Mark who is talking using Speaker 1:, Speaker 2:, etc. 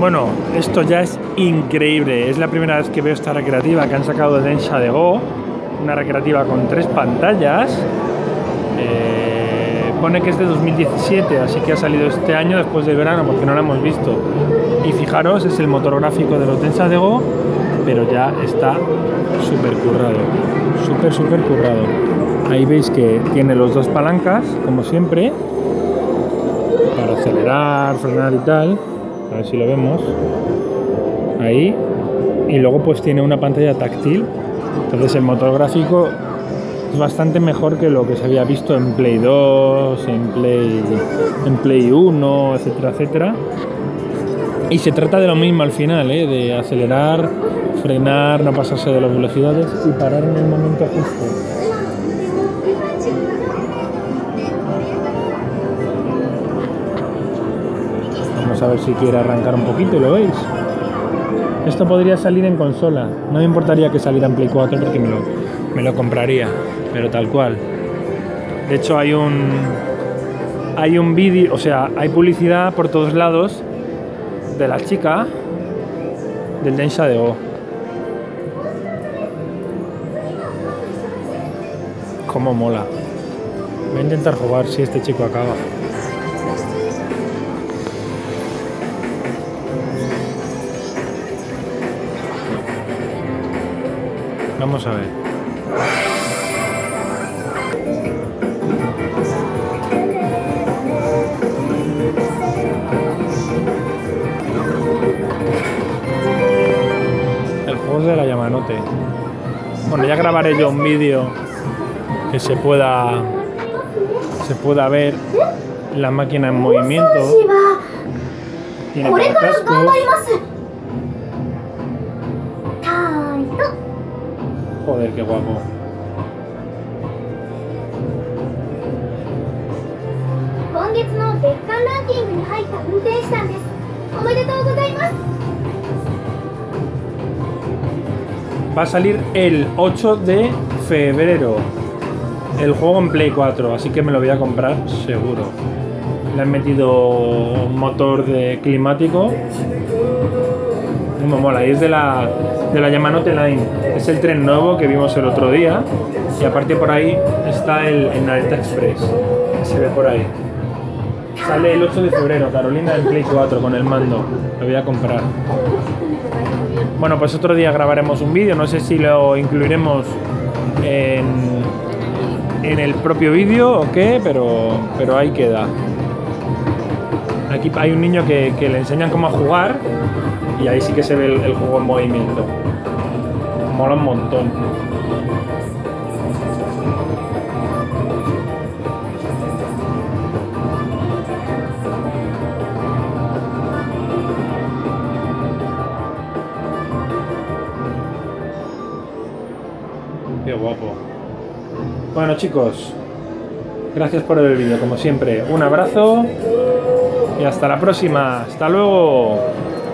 Speaker 1: Bueno, esto ya es increíble. Es la primera vez que veo esta recreativa que han sacado de Densha de Go. Una recreativa con 3 pantallas. Pone que es de 2017, así que ha salido este año después del verano porque no la hemos visto. Y fijaros, es el motor gráfico de los Densha de Go, pero ya está súper currado. Súper currado. Ahí veis que tiene los 2 palancas, como siempre, para acelerar, frenar y tal. A ver si lo vemos. Ahí. Y luego pues tiene una pantalla táctil. Entonces el motor gráfico es bastante mejor que lo que se había visto en Play 2, en Play 1, etcétera, etcétera. Y se trata de lo mismo al final, de acelerar, frenar, no pasarse de las velocidades y parar en el momento justo. Vamos a ver si quiere arrancar un poquito, ¿lo veis? Esto podría salir en consola. No me importaría que saliera en Play 4 porque me lo compraría, pero tal cual. De hecho hay un vídeo, o sea, hay publicidad por todos lados de la chica del Densha de Go. Cómo mola. Voy a intentar jugar si este chico acaba. Vamos a ver. El juego es de la Yamanote. Bueno, ya grabaré yo un vídeo que se pueda ver la máquina en movimiento. Tiene cascos. Joder, qué guapo. Va a salir el 8 de febrero el juego en Play 4, así que me lo voy a comprar seguro. Le han metido un motor de climático. Me mola, y es de la Yamanote Line. Es el tren nuevo que vimos el otro día. Y aparte por ahí está el Narita Express, que se ve por ahí. Sale el 8 de febrero, Carolina, en Play 4 con el mando. Lo voy a comprar. Bueno, pues otro día grabaremos un vídeo. No sé si lo incluiremos en el propio vídeo o qué, pero ahí queda. Aquí hay un niño que le enseñan cómo a jugar. Y ahí sí que se ve el juego en movimiento. Mola un montón. Qué guapo. Bueno, chicos, gracias por ver el vídeo, como siempre. Un abrazo y hasta la próxima. Hasta luego.